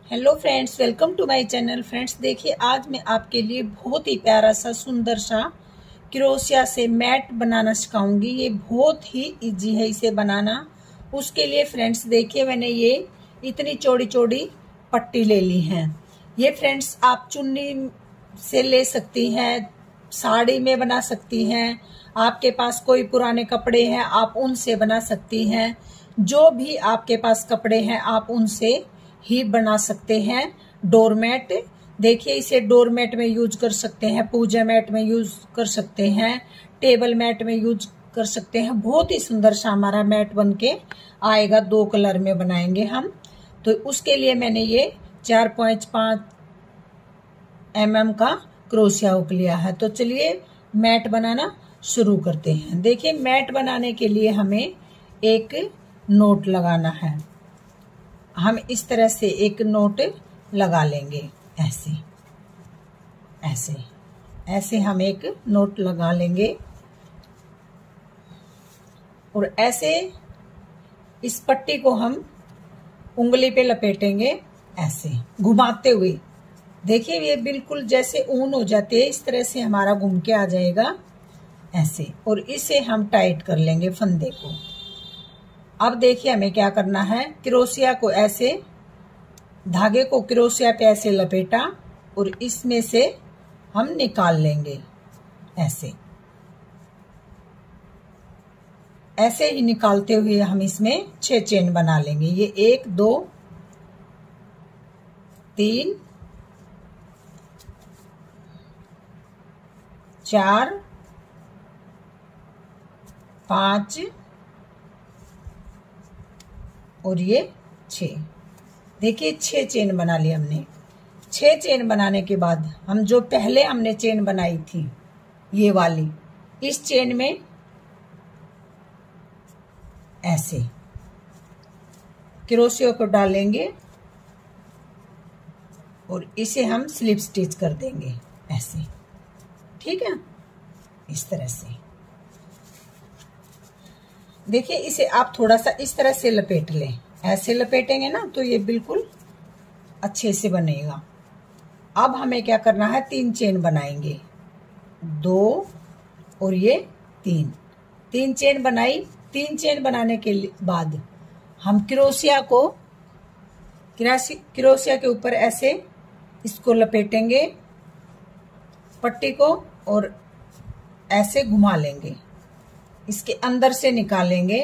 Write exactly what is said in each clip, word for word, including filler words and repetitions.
Hello friends, welcome to my channel. Friends देखिए, आज मैं आपके लिए बहुत ही प्यारा सा सुंदर सा क्रोशिया से मैट बनाना सिखाऊंगी। ये बहुत ही इजी है इसे बनाना। उसके लिए फ्रेंड्स देखिए, मैंने ये इतनी चौड़ी चौड़ी पट्टी ले ली है। ये फ्रेंड्स आप चुन्नी से ले सकती हैं, साड़ी में बना सकती हैं, आपके पास कोई पुराने कपड़े हैं आप उनसे बना सकती हैं। जो भी आपके पास कपड़े हैं आप उनसे ही बना सकते हैं। डोरमेट देखिए, इसे डोरमेट में यूज कर सकते हैं, पूजा मैट में यूज कर सकते हैं, टेबल मैट में यूज कर सकते हैं। बहुत ही सुंदर सा हमारा मैट बनके आएगा। दो कलर में बनाएंगे हम। तो उसके लिए मैंने ये चार पॉइंट पांच एम एम का क्रोशिया हुक लिया है। तो चलिए मैट बनाना शुरू करते हैं। देखिए, मैट बनाने के लिए हमें एक नोट लगाना है। हम इस तरह से एक नोट लगा लेंगे, ऐसे ऐसे ऐसे हम एक नोट लगा लेंगे और ऐसे इस पट्टी को हम उंगली पे लपेटेंगे, ऐसे घुमाते हुए। देखिए, ये बिल्कुल जैसे ऊन हो जाती है इस तरह से हमारा घूम के आ जाएगा ऐसे। और इसे हम टाइट कर लेंगे फंदे को। अब देखिए हमें क्या करना है, क्रोशिया को ऐसे, धागे को क्रोशिया पे ऐसे लपेटा और इसमें से हम निकाल लेंगे ऐसे। ऐसे ही निकालते हुए हम इसमें छह चेन बना लेंगे। ये एक, दो, तीन, चार, पांच और ये छह। देखिए, छह चेन बना ली हमने। छह चेन बनाने के बाद हम जो पहले हमने चेन बनाई थी ये वाली, इस चेन में ऐसे क्रोशिया को डालेंगे और इसे हम स्लिप स्टिच कर देंगे ऐसे। ठीक है, इस तरह से। देखिए, इसे आप थोड़ा सा इस तरह से लपेट लें। ऐसे लपेटेंगे ना तो ये बिल्कुल अच्छे से बनेगा। अब हमें क्या करना है, तीन चेन बनाएंगे, दो और ये तीन। तीन चेन बनाई। तीन चेन बनाने के बाद हम क्रोशिया को क्रोशिया के ऊपर ऐसे इसको लपेटेंगे पट्टी को और ऐसे घुमा लेंगे, इसके अंदर से निकालेंगे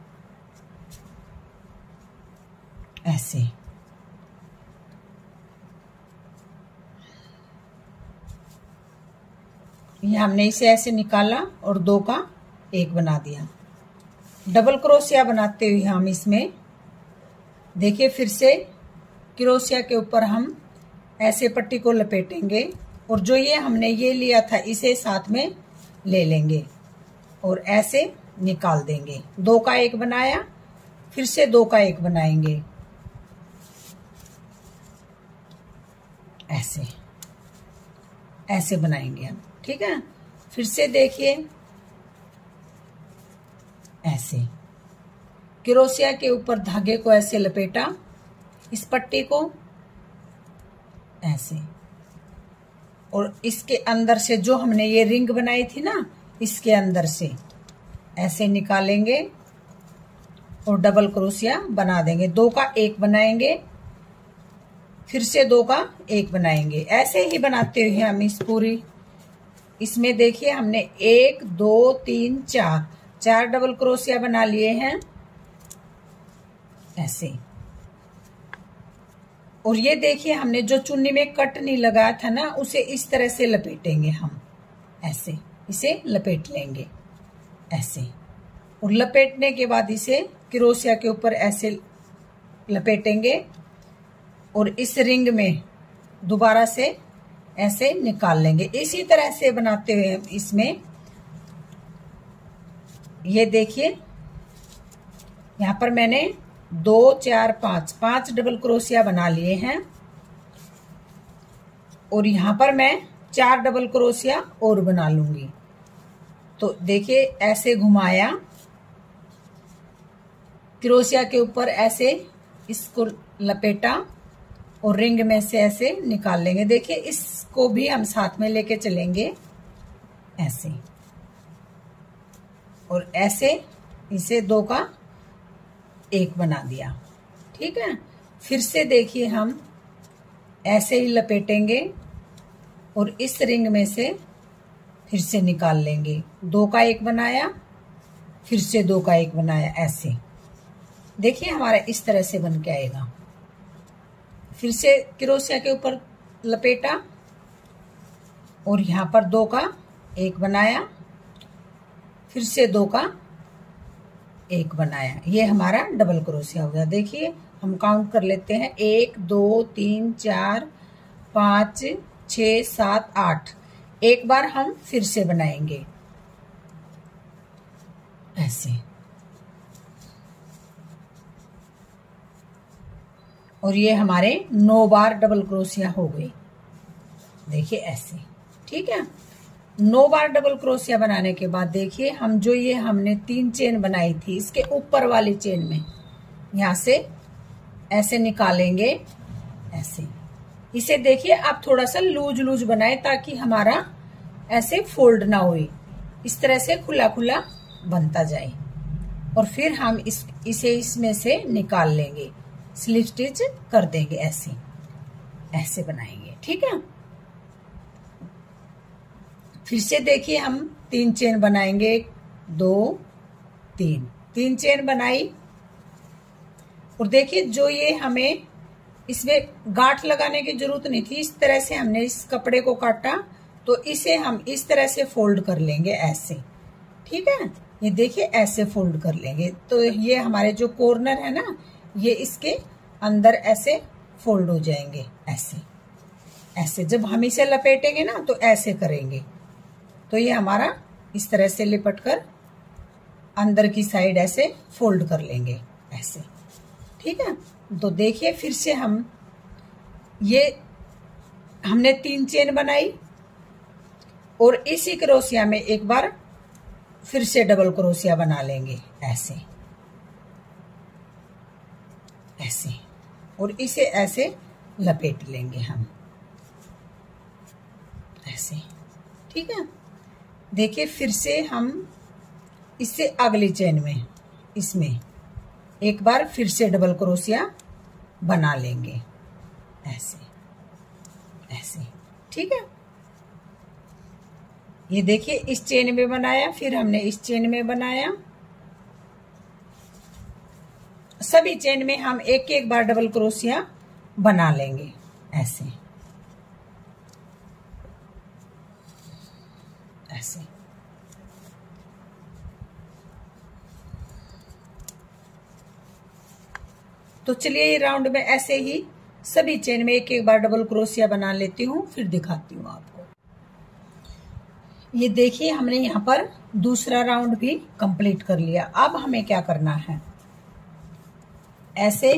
ऐसे। ये हमने इसे ऐसे निकाला और दो का एक बना दिया। डबल क्रोशिया बनाते हुए हम इसमें देखिए फिर से क्रोशिया के ऊपर हम ऐसे पट्टी को लपेटेंगे और जो ये हमने ये लिया था इसे साथ में ले लेंगे और ऐसे निकाल देंगे। दो का एक बनाया, फिर से दो का एक बनाएंगे ऐसे ऐसे बनाएंगे हम। ठीक है, फिर से देखिए ऐसे क्रोशिया के ऊपर धागे को ऐसे लपेटा, इस पट्टी को ऐसे, और इसके अंदर से जो हमने ये रिंग बनाई थी ना, इसके अंदर से ऐसे निकालेंगे और डबल क्रोशिया बना देंगे। दो का एक बनाएंगे, फिर से दो का एक बनाएंगे। ऐसे ही बनाते हुए हम इस पूरी, इसमें देखिए हमने एक, दो, तीन, चार चार डबल क्रोशिया बना लिए हैं ऐसे। और ये देखिए हमने जो चुन्नी में कट नहीं लगाया था ना, उसे इस तरह से लपेटेंगे हम ऐसे। इसे लपेट लेंगे ऐसे और लपेटने के बाद इसे क्रोशिया के ऊपर ऐसे लपेटेंगे और इस रिंग में दोबारा से ऐसे निकाल लेंगे। इसी तरह से बनाते हुए इसमें ये देखिए, यहां पर मैंने दो, चार, पांच पांच डबल क्रोशिया बना लिए हैं और यहां पर मैं चार डबल क्रोशिया और बना लूंगी। तो देखिए, ऐसे घुमाया क्रोशिया के ऊपर, ऐसे इसको लपेटा और रिंग में से ऐसे निकाल लेंगे। देखिए इसको भी हम साथ में लेके चलेंगे ऐसे, और ऐसे इसे दो का एक बना दिया। ठीक है, फिर से देखिए हम ऐसे ही लपेटेंगे और इस रिंग में से फिर से निकाल लेंगे। दो का एक बनाया, फिर से दो का एक बनाया, ऐसे देखिए हमारा इस तरह से बन के आएगा। फिर से क्रोशिया के ऊपर लपेटा और यहाँ पर दो का एक बनाया, फिर से दो का एक बनाया। ये हमारा डबल क्रोशिया हो गया। देखिए हम काउंट कर लेते हैं, एक दो तीन चार पाँच छ सात आठ। एक बार हम फिर से बनाएंगे ऐसे, और ये हमारे नौ बार डबल क्रोशिया हो गई। देखिए ऐसे, ठीक है। नौ बार डबल क्रोशिया बनाने के बाद देखिए हम जो ये हमने तीन चेन बनाई थी, इसके ऊपर वाली चेन में यहां से ऐसे निकालेंगे ऐसे। इसे देखिए आप थोड़ा सा लूज लूज बनाए ताकि हमारा ऐसे फोल्ड ना हो, इस तरह से खुला खुला बनता जाए। और फिर हम इस इसे इसमें से निकाल लेंगे, स्लिप स्टिच कर देंगे ऐसे, ऐसे बनाएंगे। ठीक है, फिर से देखिए हम तीन चेन बनाएंगे, दो तीन, तीन चेन बनाई। और देखिए जो ये हमें इसमें गांठ लगाने की जरूरत नहीं थी, इस तरह से हमने इस कपड़े को काटा तो इसे हम इस तरह से फोल्ड कर लेंगे ऐसे। ठीक है, ये देखिए ऐसे फोल्ड कर लेंगे तो ये हमारे जो कॉर्नर है ना, ये इसके अंदर ऐसे फोल्ड हो जाएंगे ऐसे ऐसे। जब हम इसे लपेटेंगे ना तो ऐसे करेंगे, तो ये हमारा इस तरह से लिपट कर अंदर की साइड ऐसे फोल्ड कर लेंगे ऐसे। ठीक है, तो देखिए फिर से हम ये हमने तीन चेन बनाई और इसी क्रोशिया में एक बार फिर से डबल क्रोशिया बना लेंगे ऐसे ऐसे, और इसे ऐसे लपेट लेंगे हम ऐसे। ठीक है, देखिए फिर से हम इससे अगली चेन में इसमें एक बार फिर से डबल क्रोशिया बना लेंगे ऐसे ऐसे। ठीक है, ये देखिए इस चेन में बनाया, फिर हमने इस चेन में बनाया। सभी चेन में हम एक एक बार डबल क्रोशिया बना लेंगे ऐसे ऐसे। तो चलिए ये राउंड में ऐसे ही सभी चेन में एक एक बार डबल क्रोशिया बना लेती हूँ, फिर दिखाती हूँ आपको। ये देखिए हमने यहाँ पर दूसरा राउंड भी कंप्लीट कर लिया। अब हमें क्या करना है, ऐसे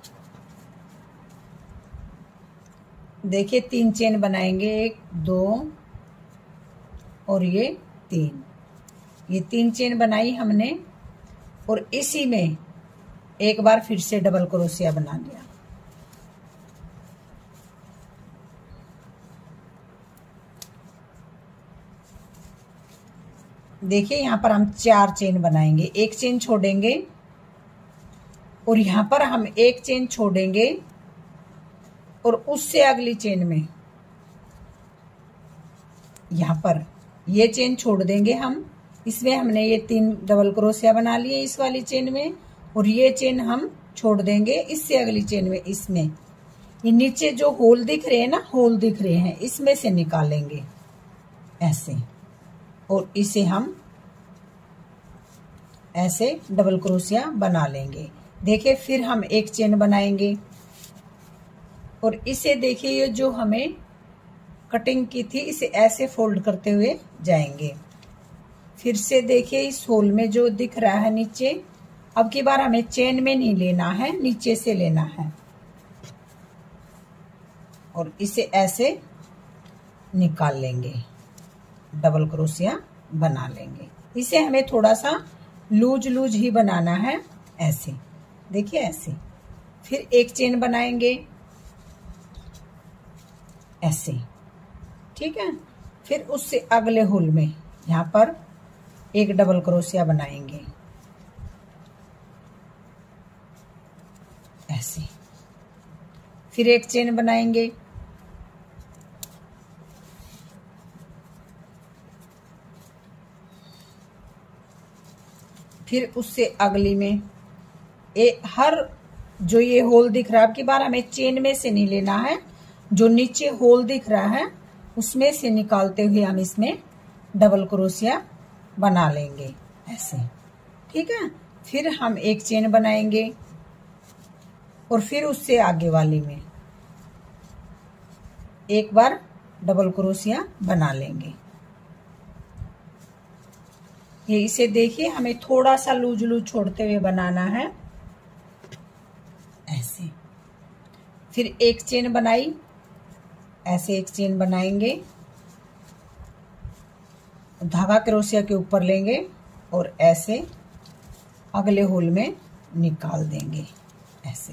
देखिए तीन चेन बनाएंगे, एक दो और ये तीन, ये तीन चेन बनाई हमने और इसी में एक बार फिर से डबल क्रोशिया बना लिया। देखिए यहाँ पर हम चार चेन बनाएंगे, एक चेन छोड़ेंगे और यहाँ पर हम एक चेन छोड़ेंगे और उससे अगली चेन में यहाँ पर ये चेन छोड़ देंगे हम। इसमें हमने ये तीन डबल क्रोशिया बना लिए इस वाली चेन में, और ये चेन हम छोड़ देंगे इससे अगली चेन में। इसमें ये नीचे जो होल दिख रहे हैं ना, होल दिख रहे हैं, इसमें से निकालेंगे ऐसे, और इसे हम ऐसे डबल क्रोशिया बना लेंगे। देखिए फिर हम एक चेन बनाएंगे और इसे देखिए ये जो हमें कटिंग की थी इसे ऐसे फोल्ड करते हुए जाएंगे। फिर से देखिए इस होल में जो दिख रहा है नीचे, अब की बार हमें चेन में नहीं लेना है, नीचे से लेना है, और इसे ऐसे निकाल लेंगे, डबल क्रोशिया बना लेंगे। इसे हमें थोड़ा सा लूज लूज ही बनाना है ऐसे, देखिए ऐसे। फिर एक चेन बनाएंगे ऐसे, ठीक है। फिर उससे अगले होल में यहाँ पर एक डबल क्रोशिया बनाएंगे ऐसे, फिर एक चेन बनाएंगे, फिर उससे अगली में ए, हर जो ये होल दिख रहा है, अब की बार हमें चेन में से नहीं लेना है, जो नीचे होल दिख रहा है उसमें से निकालते हुए हम इसमें डबल क्रोशिया बना लेंगे ऐसे, ठीक है। फिर हम एक चेन बनाएंगे और फिर उससे आगे वाली में एक बार डबल क्रोशिया बना लेंगे। ये इसे देखिए, हमें थोड़ा सा लूज लूज छोड़ते हुए बनाना है ऐसे। फिर एक चेन बनाई, ऐसे एक चेन बनाएंगे, धागा क्रोशिया के ऊपर लेंगे और ऐसे अगले होल में निकाल देंगे ऐसे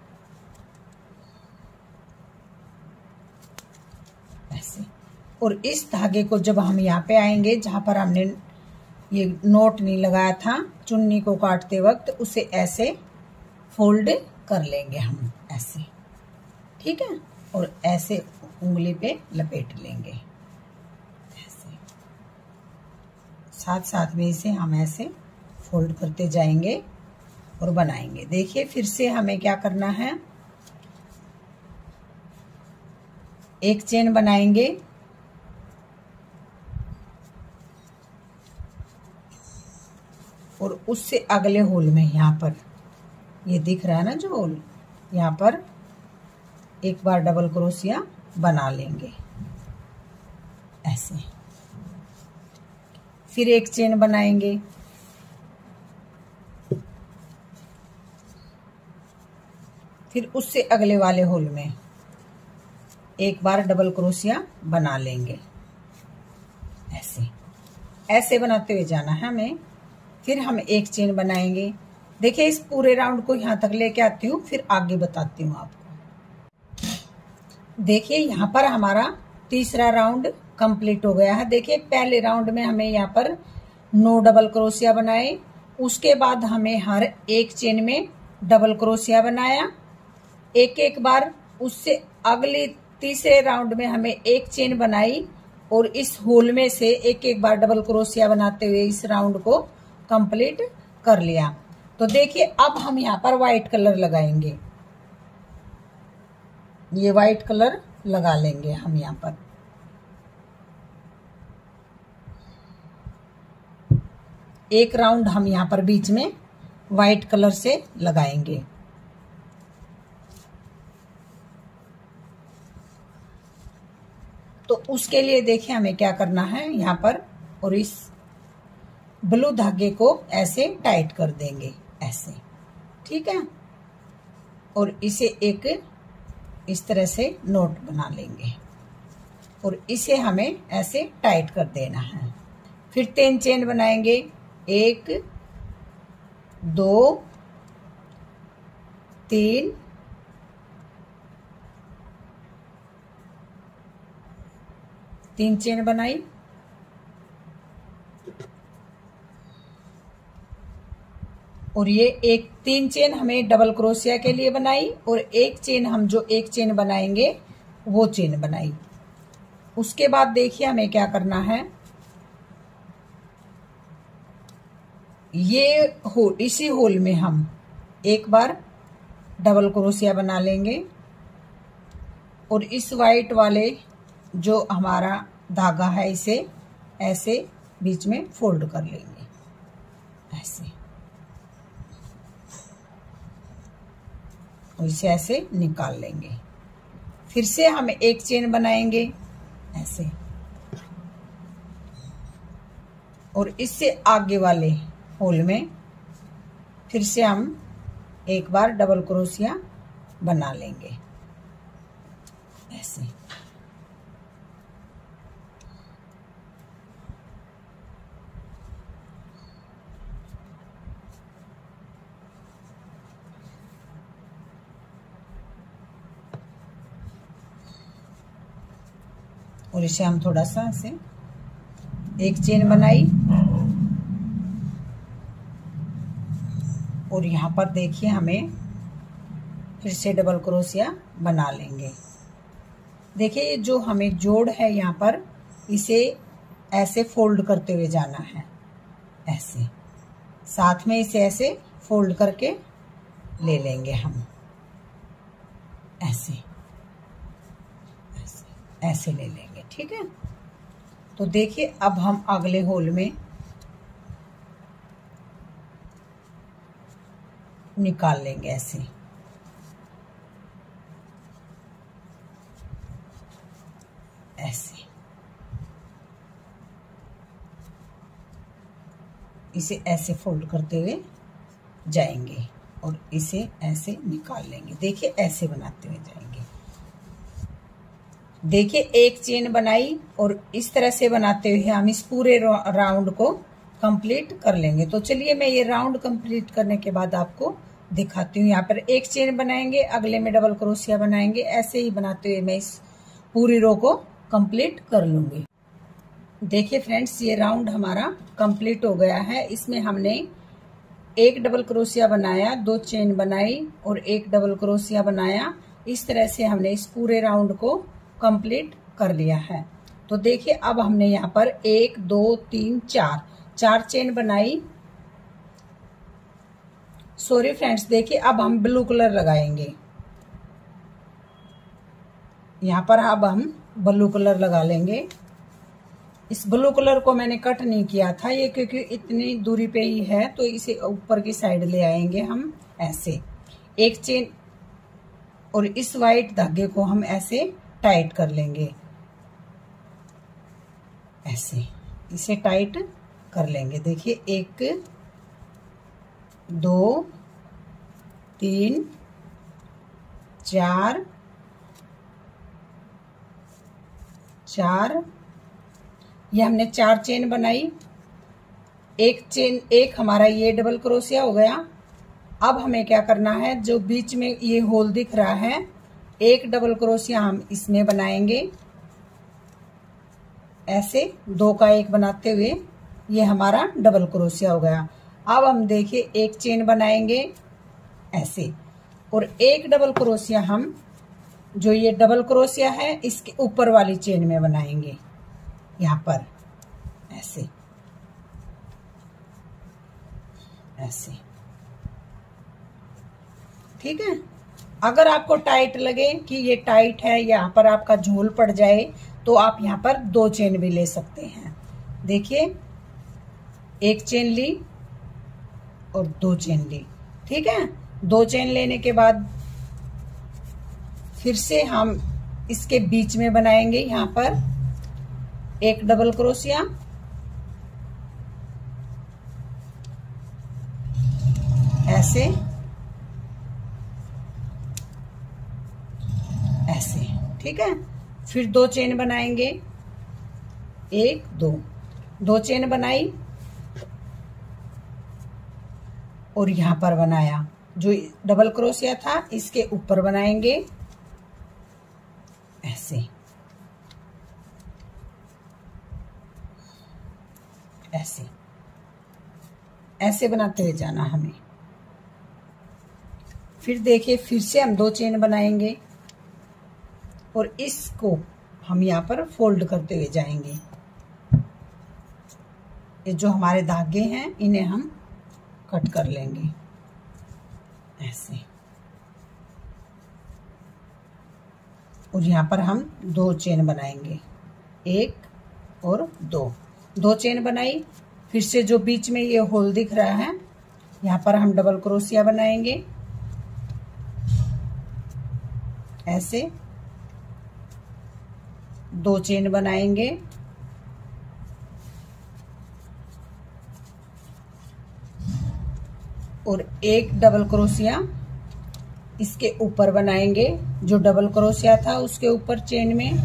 ऐसे। और इस धागे को जब हम यहाँ पे आएंगे जहां पर हमने ये नोट नहीं लगाया था चुन्नी को काटते वक्त, उसे ऐसे फोल्ड कर लेंगे हम ऐसे, ठीक है। और ऐसे उंगली पे लपेट लेंगे ऐसे, साथ साथ में इसे हम ऐसे फोल्ड करते जाएंगे और बनाएंगे। देखिए फिर से हमें क्या करना है, एक चेन बनाएंगे, और उससे अगले होल में यहाँ पर ये दिख रहा है ना जो होल, यहाँ पर एक बार डबल क्रोशिया बना लेंगे ऐसे। फिर एक चेन बनाएंगे, फिर उससे अगले वाले होल में एक बार डबल क्रोशिया बना लेंगे ऐसे, ऐसे बनाते हुए जाना है हमें। फिर हम एक चेन बनाएंगे। देखिए इस पूरे राउंड को यहाँ तक लेके आती हूँ, फिर आगे बताती हूँ आपको। देखिए यहाँ पर हमारा तीसरा राउंड कंप्लीट हो गया है। देखिए पहले राउंड में हमें यहाँ पर नौ डबल क्रोशिया बनाए, उसके बाद हमें हर एक चेन में डबल क्रोशिया बनाया एक एक बार। उससे अगले तीसरे राउंड में हमें एक चेन बनाई और इस होल में से एक एक बार डबल क्रोशिया बनाते हुए इस राउंड को कंप्लीट कर लिया। तो देखिए अब हम यहाँ पर व्हाइट कलर लगाएंगे, ये व्हाइट कलर लगा लेंगे हम यहाँ पर। एक राउंड हम यहाँ पर बीच में व्हाइट कलर से लगाएंगे। तो उसके लिए देखिए हमें क्या करना है यहाँ पर, और इस ब्लू धागे को ऐसे टाइट कर देंगे ऐसे, ठीक है। और इसे एक इस तरह से नोट बना लेंगे और इसे हमें ऐसे टाइट कर देना है। फिर तीन चेन बनाएंगे, एक दो तीन तीन चेन बनाई, और ये एक तीन चेन हमें डबल क्रोशिया के लिए बनाई और एक चेन हम जो एक चेन बनाएंगे वो चेन बनाई। उसके बाद देखिए हमें क्या करना है, ये होल, इसी होल में हम एक बार डबल क्रोशिया बना लेंगे और इस वाइट वाले जो हमारा धागा है इसे ऐसे बीच में फोल्ड कर लेंगे ऐसे, और इसे ऐसे निकाल लेंगे। फिर से हम एक चेन बनाएंगे ऐसे, और इससे आगे वाले होल में फिर से हम एक बार डबल क्रोशिया बना लेंगे ऐसे। और इसे हम थोड़ा सा ऐसे एक चेन बनाई और यहाँ पर देखिए हमें फिर से डबल क्रोशिया बना लेंगे। देखिए जो हमें जोड़ है यहाँ पर, इसे ऐसे फोल्ड करते हुए जाना है, ऐसे साथ में इसे ऐसे फोल्ड करके ले लेंगे हम, ऐसे ऐसे ऐसे ले लेंगे। ठीक है, तो देखिए अब हम अगले होल में निकाल लेंगे ऐसे। ऐसे इसे ऐसे फोल्ड करते हुए जाएंगे और इसे ऐसे निकाल लेंगे। देखिए ऐसे बनाते हुए जाएंगे। देखिए एक चेन बनाई और इस तरह से बनाते हुए हम इस पूरे राउंड को कंप्लीट कर लेंगे। तो चलिए मैं ये राउंड कंप्लीट करने के बाद आपको दिखाती हूँ। यहाँ पर एक चेन बनाएंगे, अगले में डबल क्रोशिया बनाएंगे, ऐसे ही बनाते हुए मैं इस पूरी रो को कंप्लीट कर लूंगी। देखिए फ्रेंड्स, ये राउंड हमारा कंप्लीट हो गया है। इसमें हमने एक डबल क्रोशिया बनाया, दो चेन बनाई और एक डबल क्रोशिया बनाया। इस तरह से हमने इस पूरे राउंड को कंप्लीट कर लिया है। तो देखिए अब हमने यहाँ पर एक दो तीन चार चार चेन बनाई। सॉरी फ्रेंड्स, देखिए अब हम ब्लू कलर लगाएंगे। यहाँ पर अब हम ब्लू कलर लगा लेंगे। इस ब्लू कलर को मैंने कट नहीं किया था, ये क्योंकि इतनी दूरी पे ही है, तो इसे ऊपर की साइड ले आएंगे हम ऐसे एक चेन और इस वाइट धागे को हम ऐसे टाइट कर लेंगे। ऐसे इसे टाइट कर लेंगे। देखिए एक दो तीन चार चार ये हमने चार चेन बनाई। एक चेन एक हमारा ये डबल क्रोशिया हो गया। अब हमें क्या करना है, जो बीच में ये होल दिख रहा है, एक डबल क्रोशिया हम इसमें बनाएंगे। ऐसे दो का एक बनाते हुए ये हमारा डबल क्रोशिया हो गया। अब हम देखिए एक चेन बनाएंगे ऐसे और एक डबल क्रोशिया हम जो ये डबल क्रोशिया है इसके ऊपर वाली चेन में बनाएंगे, यहाँ पर ऐसे ऐसे। ठीक है, अगर आपको टाइट लगे कि ये टाइट है, यहाँ पर आपका झोल पड़ जाए, तो आप यहाँ पर दो चेन भी ले सकते हैं। देखिए एक चेन ली और दो चेन ली। ठीक है, दो चेन लेने के बाद फिर से हम इसके बीच में बनाएंगे यहाँ पर एक डबल क्रोशिया, ऐसे ऐसे। ठीक है, फिर दो चेन बनाएंगे, एक दो दो चेन बनाई और यहां पर बनाया, जो डबल क्रोशिया था इसके ऊपर बनाएंगे ऐसे ऐसे ऐसे बनाते हुए जाना हमें। फिर देखिए फिर से हम दो चेन बनाएंगे और इसको हम यहाँ पर फोल्ड करते हुए जाएंगे। ये जो हमारे धागे हैं इन्हें हम कट कर लेंगे ऐसे, और यहाँ पर हम दो चेन बनाएंगे, एक और दो दो चेन बनाई। फिर से जो बीच में ये होल दिख रहा है यहाँ पर हम डबल क्रोशिया बनाएंगे ऐसे, दो चेन बनाएंगे और एक डबल क्रोशिया इसके ऊपर बनाएंगे, जो डबल क्रोशिया था उसके ऊपर चेन में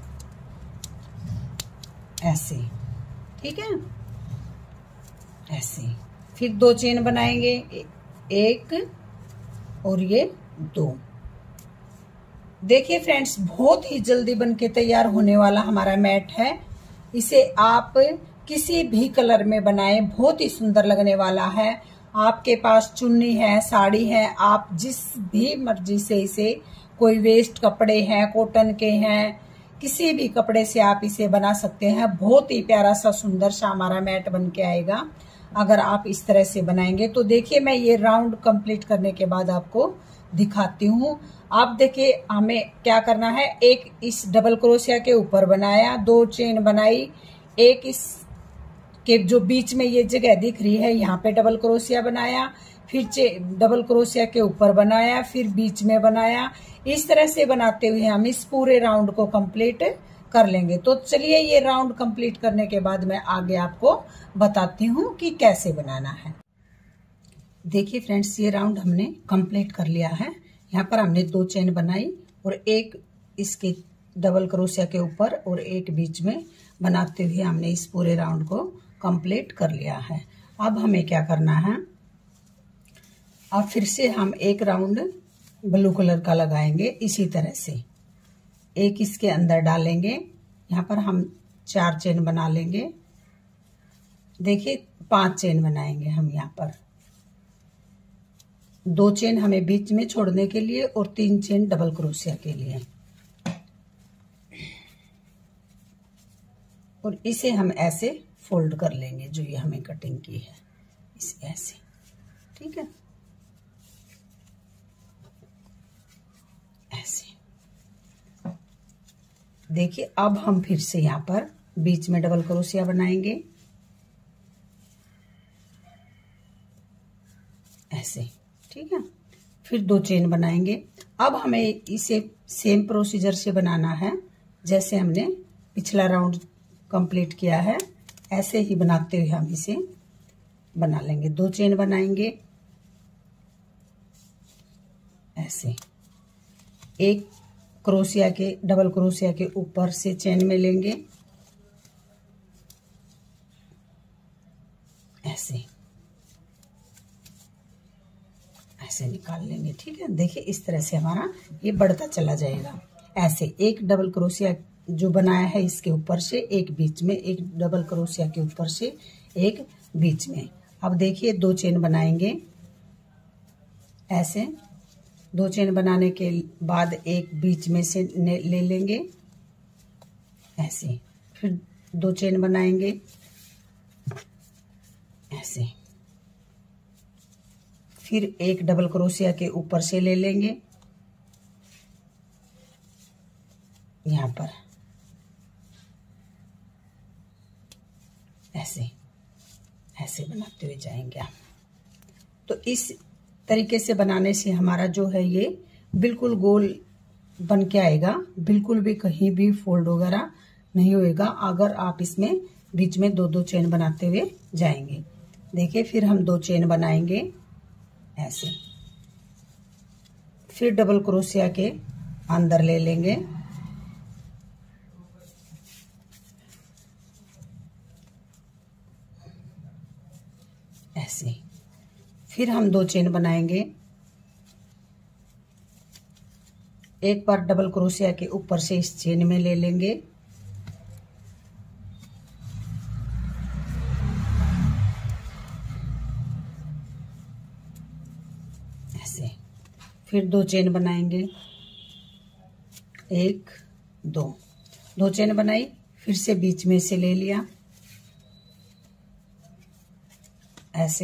ऐसे। ठीक है, ऐसे। फिर दो चेन बनाएंगे, एक और ये दो देखिए फ्रेंड्स, बहुत ही जल्दी बनके तैयार होने वाला हमारा मैट है। इसे आप किसी भी कलर में बनाएं, बहुत ही सुंदर लगने वाला है। आपके पास चुन्नी है, साड़ी है, आप जिस भी मर्जी से इसे, कोई वेस्ट कपड़े हैं, कॉटन के हैं, किसी भी कपड़े से आप इसे बना सकते हैं। बहुत ही प्यारा सा सुंदर सा हमारा मैट बन के आएगा अगर आप इस तरह से बनाएंगे। तो देखिए, मैं ये राउंड कंप्लीट करने के बाद आपको दिखाती हूँ। आप देखिए हमें क्या करना है, एक इस डबल क्रोशिया के ऊपर बनाया, दो चेन बनाई, एक इस के जो बीच में ये जगह दिख रही है यहाँ पे डबल क्रोशिया बनाया, फिर डबल क्रोशिया के ऊपर बनाया, फिर बीच में बनाया। इस तरह से बनाते हुए हम इस पूरे राउंड को कंप्लीट कर लेंगे। तो चलिए, ये राउंड कंप्लीट करने के बाद मैं आगे आपको बताती हूँ कि कैसे बनाना है। देखिए फ्रेंड्स, ये राउंड हमने कंप्लीट कर लिया है। यहाँ पर हमने दो चेन बनाई और एक इसके डबल क्रोशिया के ऊपर और एक बीच में बनाते हुए हमने इस पूरे राउंड को कंप्लीट कर लिया है। अब हमें क्या करना है, अब फिर से हम एक राउंड ब्लू कलर का लगाएंगे। इसी तरह से एक इसके अंदर डालेंगे। यहाँ पर हम चार चेन बना लेंगे। देखिए, पांच चेन बनाएंगे हम यहाँ पर। दो चेन हमें बीच में छोड़ने के लिए और तीन चेन डबल क्रोशिया के लिए। और इसे हम ऐसे फोल्ड कर लेंगे, जो ये हमें कटिंग की है, इसे ऐसे। ठीक है, ऐसे। देखिए, अब हम फिर से यहाँ पर बीच में डबल क्रोशिया बनाएंगे, ऐसे। ठीक है, फिर दो चेन बनाएंगे। अब हमें इसे सेम प्रोसीजर से बनाना है जैसे हमने पिछला राउंड कंप्लीट किया है। ऐसे ही बनाते हुए हम इसे बना लेंगे। दो चेन बनाएंगे ऐसे, एक क्रोशिया के डबल क्रोशिया के ऊपर से चेन में लेंगे ऐसे, ऐसे निकाल लेंगे। ठीक है, देखिए इस तरह से हमारा ये बढ़ता चला जाएगा। ऐसे एक डबल क्रोशिया जो बनाया है इसके ऊपर से एक बीच में, एक डबल क्रोशिया के ऊपर से एक बीच में। अब देखिए, दो चेन बनाएंगे ऐसे। दो चेन बनाने के बाद एक बीच में से ले लेंगे ऐसे, फिर दो चेन बनाएंगे ऐसे, फिर एक डबल क्रोशिया के ऊपर से ले लेंगे यहाँ पर ऐसे, ऐसे बनाते हुए जाएंगे हम। तो इस तरीके से बनाने से हमारा जो है ये बिल्कुल गोल बन के आएगा, बिल्कुल भी कहीं भी फोल्ड वगैरह नहीं होएगा अगर आप इसमें बीच में दो दो चेन बनाते हुए जाएंगे। देखिए, फिर हम दो चेन बनाएंगे ऐसे, फिर डबल क्रोशिया के अंदर ले लेंगे ऐसे, फिर हम दो चेन बनाएंगे। एक बार डबल क्रोशिया के ऊपर से इस चेन में ले लेंगे ऐसे, फिर दो चेन बनाएंगे, एक दो, दो चेन बनाई, फिर से बीच में से ले लिया ऐसे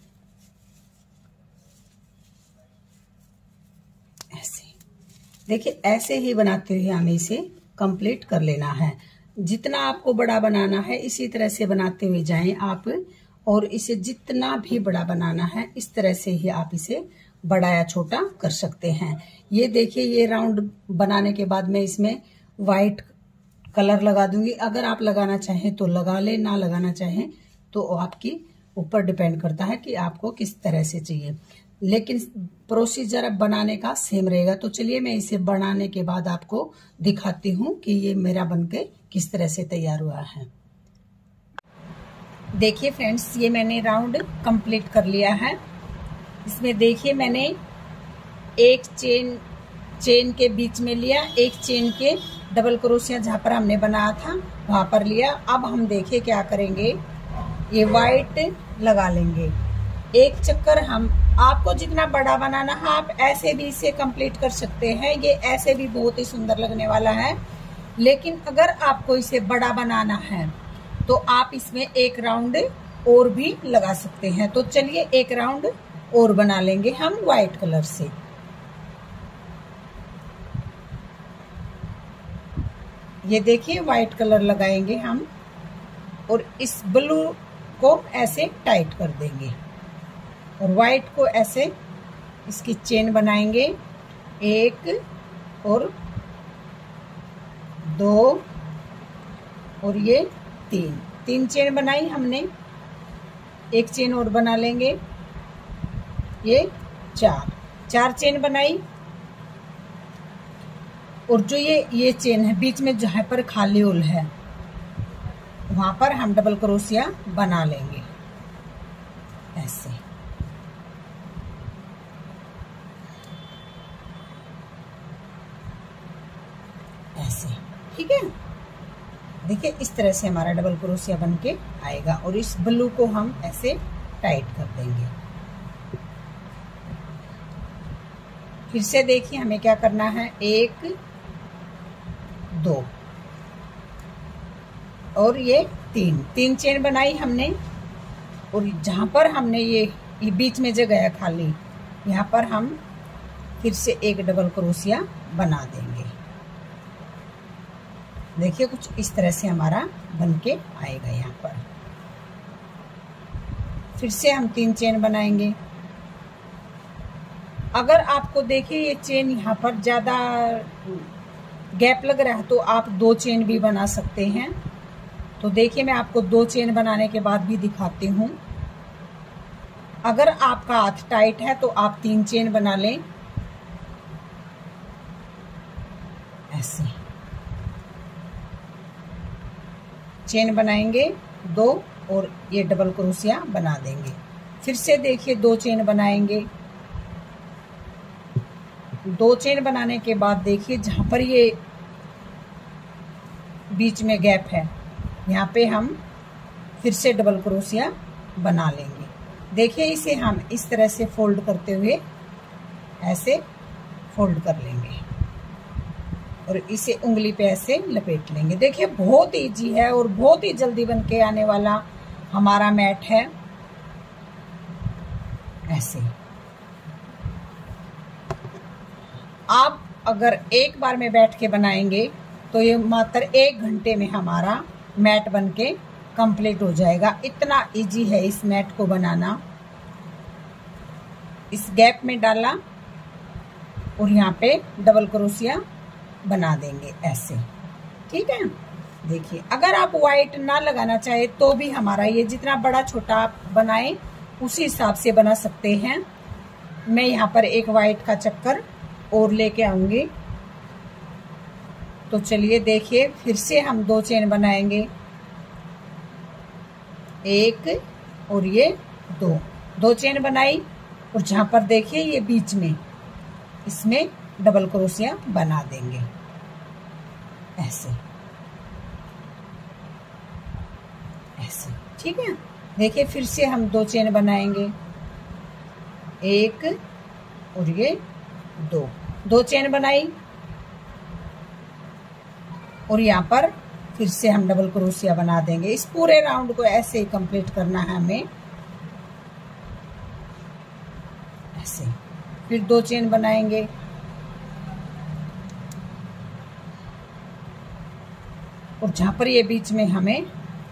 ऐसे। देखिए, ऐसे ही बनाते हुए हमें इसे कंप्लीट कर लेना है। जितना आपको बड़ा बनाना है इसी तरह से बनाते हुए जाएं आप, और इसे जितना भी बड़ा बनाना है इस तरह से ही आप इसे बड़ा या छोटा कर सकते हैं। ये देखिए, ये राउंड बनाने के बाद मैं इसमें वाइट कलर लगा दूंगी। अगर आप लगाना चाहें तो लगा ले, ना लगाना चाहें तो आपकी ऊपर डिपेंड करता है कि आपको किस तरह से चाहिए, लेकिन प्रोसीजर बनाने का सेम रहेगा। तो चलिए, मैं इसे बनाने के बाद आपको दिखाती हूँ कि ये मेरा बनके किस तरह से तैयार हुआ है। देखिए फ्रेंड्स, ये मैंने राउंड कंप्लीट कर लिया है। इसमें देखिए, मैंने एक चेन चेन के बीच में लिया, एक चेन के डबल क्रोशिया जहाँ पर हमने बनाया था वहां पर लिया। अब हम देखिए क्या करेंगे, ये वाइट लगा लेंगे एक चक्कर। हम आपको जितना बड़ा बनाना है आप ऐसे भी इसे कंप्लीट कर सकते हैं, ये ऐसे भी बहुत ही सुंदर लगने वाला है। लेकिन अगर आपको इसे बड़ा बनाना है तो आप इसमें एक राउंड और भी लगा सकते हैं। तो चलिए एक राउंड और बना लेंगे हम व्हाइट कलर से। ये देखिए व्हाइट कलर लगाएंगे हम और इस ब्लू को ऐसे टाइट कर देंगे और व्हाइट को ऐसे इसकी चेन बनाएंगे, एक और दो और ये तीन तीन चेन बनाई हमने, एक चेन और बना लेंगे, ये चार चार चेन बनाई। और जो ये ये चेन है बीच में जहां पर खाली होल है वहां पर हम डबल क्रोशिया बना लेंगे ऐसे। ऐसे ठीक है, देखिए इस तरह से हमारा डबल क्रोशिया बन के आएगा। और इस ब्लू को हम ऐसे टाइट कर देंगे। फिर से देखिए हमें क्या करना है, एक दो और ये तीन तीन चेन बनाई हमने। और जहां पर हमने ये ये बीच में जगह है खाली, यहाँ पर हम फिर से एक डबल क्रोशिया बना देंगे। देखिए कुछ इस तरह से हमारा बन के आएगा। यहाँ पर फिर से हम तीन चेन बनाएंगे। अगर आपको देखिए ये चेन यहाँ पर ज्यादा गैप लग रहा है तो आप दो चेन भी बना सकते हैं। तो देखिए मैं आपको दो चेन बनाने के बाद भी दिखाती हूँ। अगर आपका हाथ टाइट है तो आप तीन चेन बना लें ऐसे। चेन बनाएंगे दो और ये डबल क्रोशिया बना देंगे। फिर से देखिए दो चेन बनाएंगे। दो चेन बनाने के बाद देखिए जहां पर ये बीच में गैप है यहाँ पे हम फिर से डबल क्रोशिया बना लेंगे। देखिए इसे हम इस तरह से फोल्ड करते हुए ऐसे फोल्ड कर लेंगे और इसे उंगली पे ऐसे लपेट लेंगे। देखिए बहुत इजी है और बहुत ही जल्दी बन के आने वाला हमारा मैट है ऐसे। आप अगर एक बार में बैठ के बनाएंगे तो ये मात्र एक घंटे में हमारा मैट बन के कंप्लीट हो जाएगा। इतना इजी है इस मैट को बनाना। इस गैप में डाला और यहाँ पे डबल क्रोशिया बना देंगे ऐसे, ठीक है। देखिए अगर आप व्हाइट ना लगाना चाहे तो भी हमारा ये जितना बड़ा छोटा आप बनाए उसी हिसाब से बना सकते हैं। मैं यहाँ पर एक व्हाइट का चक्कर और लेके आऊंगी। तो चलिए देखिए फिर से हम दो चेन बनाएंगे, एक और ये दो दो चेन बनाई और जहां पर देखिए ये बीच में इसमें डबल क्रोशिया बना देंगे ऐसे ऐसे, ठीक है। देखिए फिर से हम दो चेन बनाएंगे, एक और ये दो दो चेन बनाई और यहाँ पर फिर से हम डबल क्रोशिया बना देंगे। इस पूरे राउंड को ऐसे ही कंप्लीट करना है हमें ऐसे। फिर दो चेन बनाएंगे और जहां पर ये बीच में हमें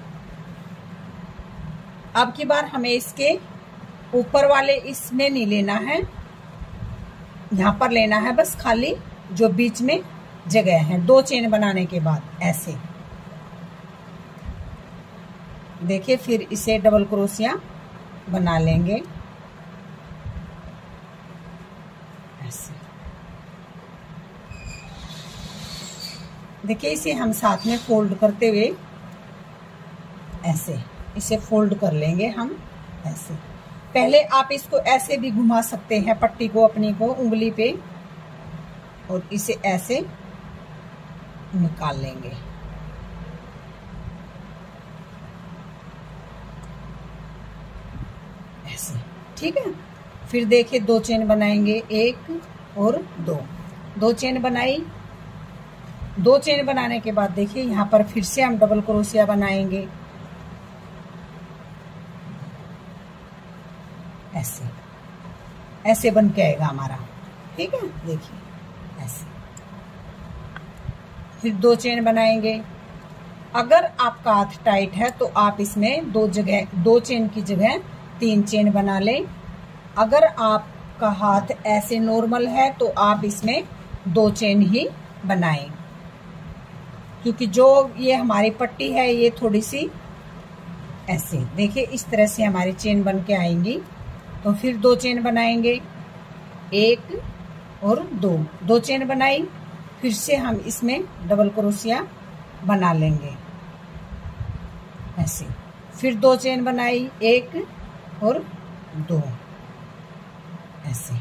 अब की बार हमें इसके ऊपर वाले इसमें नहीं लेना है, यहाँ पर लेना है बस खाली जो बीच में जगह है। दो चेन बनाने के बाद ऐसे देखिए फिर इसे डबल क्रोशिया बना लेंगे ऐसे। देखिए इसे हम साथ में फोल्ड करते हुए ऐसे इसे फोल्ड कर लेंगे हम ऐसे। पहले आप इसको ऐसे भी घुमा सकते हैं पट्टी को अपनी को उंगली पे और इसे ऐसे निकाल लेंगे। ऐसे, ठीक है। फिर देखिए दो चेन बनाएंगे, एक और दो, दो चेन बनाई। दो चेन बनाने के बाद देखिए यहाँ पर फिर से हम डबल क्रोशिया बनाएंगे, ऐसे ऐसे बन के आएगा हमारा, ठीक है। देखिए ऐसे, फिर दो चेन बनाएंगे। अगर आपका हाथ टाइट है तो आप इसमें दो जगह, दो चेन की जगह तीन चेन बना लें। अगर आपका हाथ ऐसे नॉर्मल है तो आप इसमें दो चेन ही बनाएं, क्योंकि जो ये हमारी पट्टी है ये थोड़ी सी ऐसे, देखिए इस तरह से हमारी चेन बन के आएंगी। तो फिर दो चेन बनाएंगे, एक और दो, दो चेन बनाई। फिर से हम इसमें डबल क्रोशिया बना लेंगे, ऐसे। फिर दो चेन बनाई, एक और दो, ऐसे।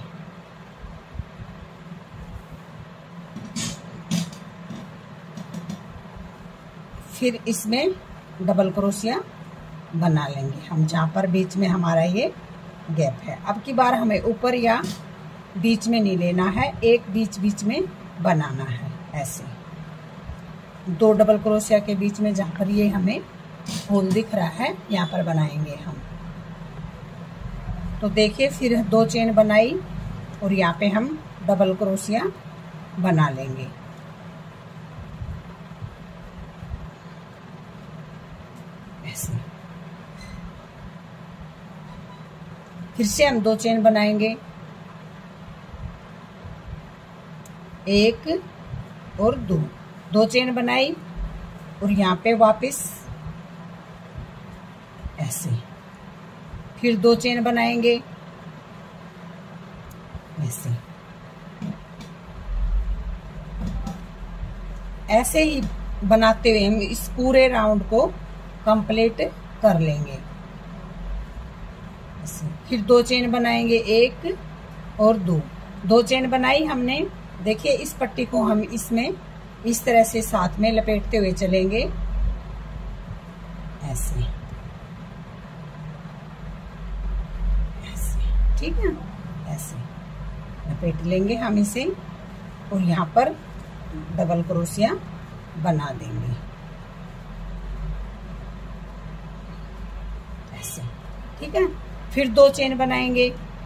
फिर इसमें डबल क्रोशिया बना लेंगे हम, जहां पर बीच में हमारा ये गैप है। अब की बार हमें ऊपर या बीच में नहीं लेना है, एक बीच बीच में बनाना है, ऐसे। दो डबल क्रोशिया के बीच में जहां पर ये हमें होल दिख रहा है यहाँ पर बनाएंगे हम। तो देखिए फिर दो चेन बनाई और यहाँ पे हम डबल क्रोशिया बना लेंगे, ऐसे। फिर से हम दो चेन बनाएंगे, एक और दो, दो चेन बनाई और यहाँ पे वापस ऐसे। फिर दो चेन बनाएंगे, ऐसे। ऐसे ही बनाते हुए हम इस पूरे राउंड को कंप्लीट कर लेंगे, ऐसे। फिर दो चेन बनाएंगे, एक और दो, दो चेन बनाई हमने। देखिए इस पट्टी को हम इसमें इस तरह से साथ में लपेटते हुए चलेंगे, ऐसे, ऐसे, ठीक है। ऐसे लपेट लेंगे हम इसे और यहाँ पर डबल क्रोशिया बना देंगे, ऐसे, ठीक है। फिर दो चेन बनाएंगे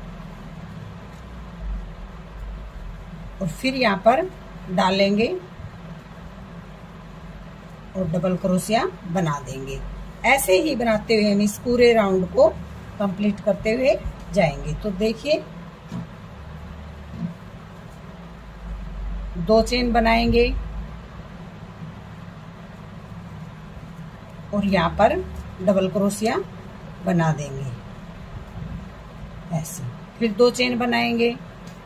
और फिर यहाँ पर डालेंगे और डबल क्रोशिया बना देंगे। ऐसे ही बनाते हुए हम इस पूरे राउंड को कंप्लीट करते हुए जाएंगे। तो देखिए दो चेन बनाएंगे और यहाँ पर डबल क्रोशिया बना देंगे, ऐसे। फिर दो चेन बनाएंगे,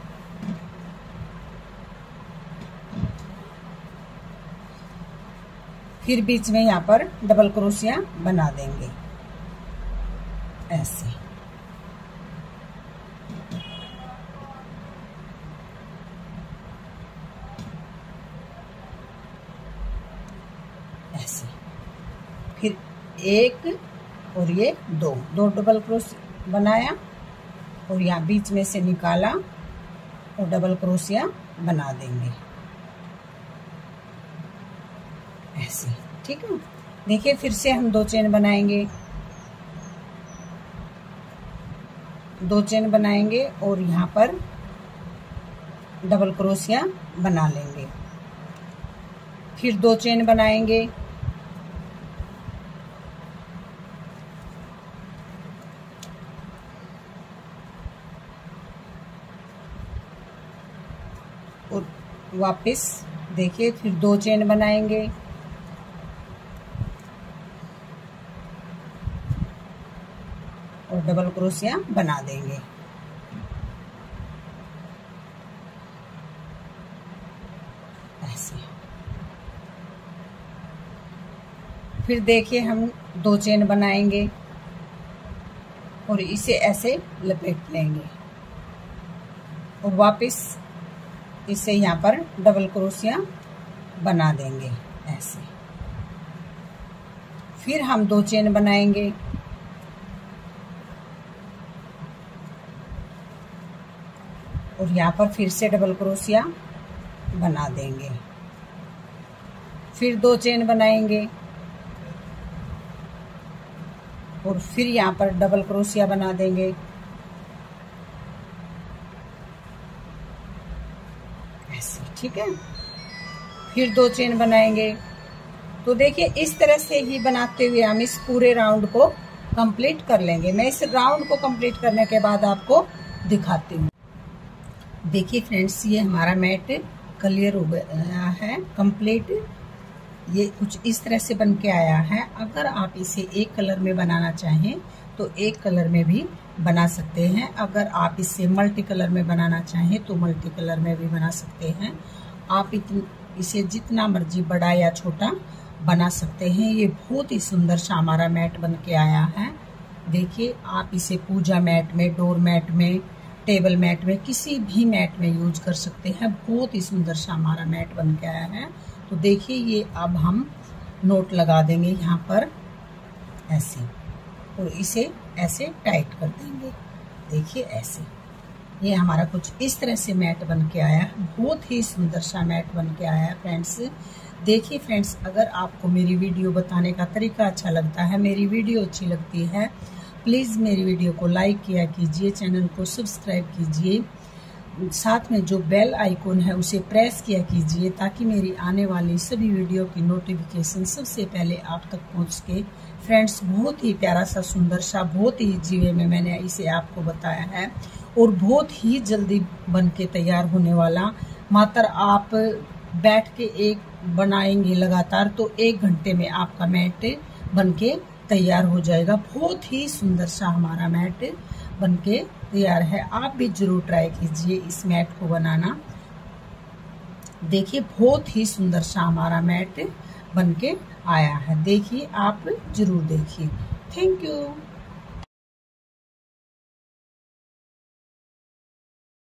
फिर बीच में यहाँ पर डबल क्रोशिया बना देंगे, ऐसे। ऐसे। फिर एक और ये दो, दो डबल क्रोशिया बनाया और यहाँ बीच में से निकाला और डबल क्रोशिया बना देंगे, ऐसे, ठीक है। देखिए फिर से हम दो चेन बनाएंगे, दो चेन बनाएंगे और यहाँ पर डबल क्रोशिया बना लेंगे। फिर दो चेन बनाएंगे और वापस देखिए फिर दो चेन बनाएंगे और डबल क्रोशिया बना देंगे, ऐसे। फिर देखिए हम दो चेन बनाएंगे और इसे ऐसे लपेट लेंगे और वापस इसे यहाँ पर डबल क्रोशिया बना देंगे ऐसे। फिर हम दो चेन बनाएंगे। और यहाँ पर फिर से डबल क्रोशिया बना देंगे। फिर दो चेन बनाएंगे और फिर यहाँ पर डबल क्रोशिया बना देंगे ऐसे, ठीक है। फिर दो चेन बनाएंगे। तो देखिए इस तरह से ही बनाते हुए हम इस पूरे राउंड को कंप्लीट कर लेंगे। मैं इस राउंड को कंप्लीट करने के बाद आपको दिखाती हूँ। देखिए फ्रेंड्स, ये हमारा मैट क्लियर हो गया है कंप्लीट। ये कुछ इस तरह से बन के आया है। अगर आप इसे एक कलर में बनाना चाहें तो एक कलर में भी बना सकते हैं। अगर आप इसे मल्टी कलर में बनाना चाहें तो मल्टी कलर में भी बना सकते हैं। आप इतन, इसे जितना मर्जी बड़ा या छोटा बना सकते हैं। ये बहुत ही सुंदर सा हमारा मैट बन के आया है। देखिए आप इसे पूजा मैट में, डोर मैट में, टेबल मैट में, किसी भी मैट में यूज कर सकते हैं। बहुत ही सुंदर सा हमारा मैट बन के आया है। तो देखिए ये अब हम नोट लगा देंगे यहाँ पर ऐसे और इसे ऐसे टाइट कर देंगे। देखिए ऐसे ये हमारा कुछ इस तरह से मैट बन के आया है। बहुत ही सुंदर सा मैट बन के आया है फ्रेंड्स। देखिए फ्रेंड्स, अगर आपको मेरी वीडियो बताने का तरीका अच्छा लगता है, मेरी वीडियो अच्छी लगती है, प्लीज़ मेरी वीडियो को लाइक किया कीजिए, चैनल को सब्सक्राइब कीजिए, साथ में जो बेल आइकॉन है उसे प्रेस किया कीजिए ताकि मेरी आने वाली सभी वीडियो की नोटिफिकेशन सबसे पहले आप तक पहुंच सके। फ्रेंड्स, बहुत ही प्यारा सा सुंदर सा, बहुत ही इजी वे में मैंने इसे आपको बताया है और बहुत ही जल्दी बन के तैयार होने वाला। मात्र आप बैठ के एक बनाएंगे लगातार तो एक घंटे में आपका मैट बन के तैयार हो जाएगा। बहुत ही सुंदर सा हमारा मैट बनके तैयार है। आप भी जरूर ट्राई कीजिए इस मैट को बनाना। देखिए बहुत ही सुंदर सा हमारा मैट बनके आया है। देखिए आप जरूर देखिए। Thank you.